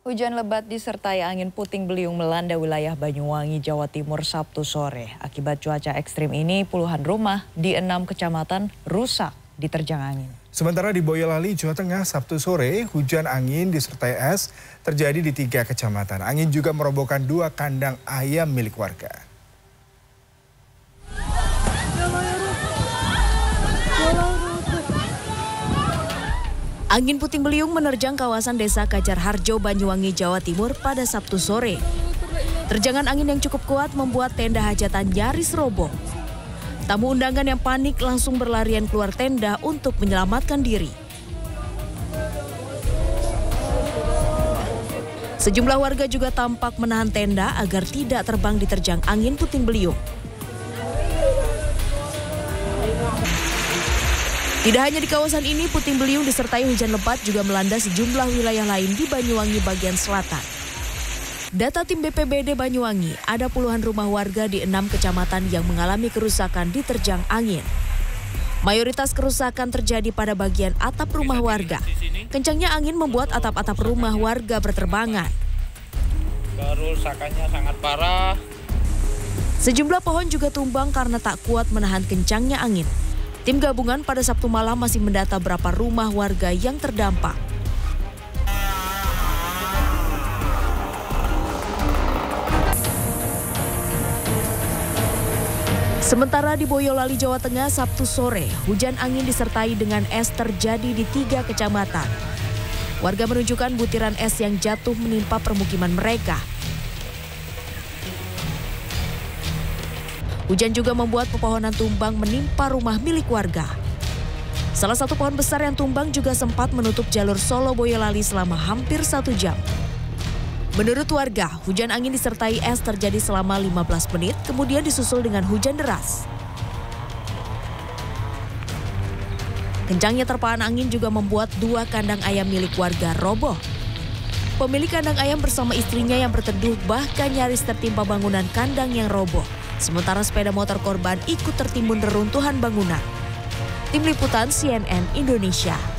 Hujan lebat disertai angin puting beliung melanda wilayah Banyuwangi, Jawa Timur Sabtu sore. Akibat cuaca ekstrim ini, puluhan rumah di 6 kecamatan rusak diterjang angin. Sementara di Boyolali, Jawa Tengah, Sabtu sore, hujan angin disertai es terjadi di 3 kecamatan. Angin juga merobohkan 2 kandang ayam milik warga. Angin puting beliung menerjang kawasan Desa Kajar Harjo, Banyuwangi, Jawa Timur pada Sabtu sore. Terjangan angin yang cukup kuat membuat tenda hajatan nyaris roboh. Tamu undangan yang panik langsung berlarian keluar tenda untuk menyelamatkan diri. Sejumlah warga juga tampak menahan tenda agar tidak terbang diterjang angin puting beliung. Tidak hanya di kawasan ini, puting beliung disertai hujan lebat juga melanda sejumlah wilayah lain di Banyuwangi bagian selatan. Data tim BPBD Banyuwangi, ada puluhan rumah warga di 6 kecamatan yang mengalami kerusakan diterjang angin. Mayoritas kerusakan terjadi pada bagian atap rumah warga. Kencangnya angin membuat atap-atap rumah warga berterbangan. Kerusakannya sangat parah. Sejumlah pohon juga tumbang karena tak kuat menahan kencangnya angin. Tim gabungan pada Sabtu malam masih mendata berapa rumah warga yang terdampak. Sementara di Boyolali, Jawa Tengah, Sabtu sore, hujan angin disertai dengan es terjadi di 3 kecamatan. Warga menunjukkan butiran es yang jatuh menimpa permukiman mereka. Hujan juga membuat pepohonan tumbang menimpa rumah milik warga. Salah satu pohon besar yang tumbang juga sempat menutup jalur Solo Boyolali selama hampir 1 jam. Menurut warga, hujan angin disertai es terjadi selama 15 menit, kemudian disusul dengan hujan deras. Kencangnya terpaan angin juga membuat 2 kandang ayam milik warga roboh. Pemilik kandang ayam bersama istrinya yang berteduh bahkan nyaris tertimpa bangunan kandang yang roboh. Sementara sepeda motor korban ikut tertimbun reruntuhan bangunan. Tim Liputan CNN Indonesia.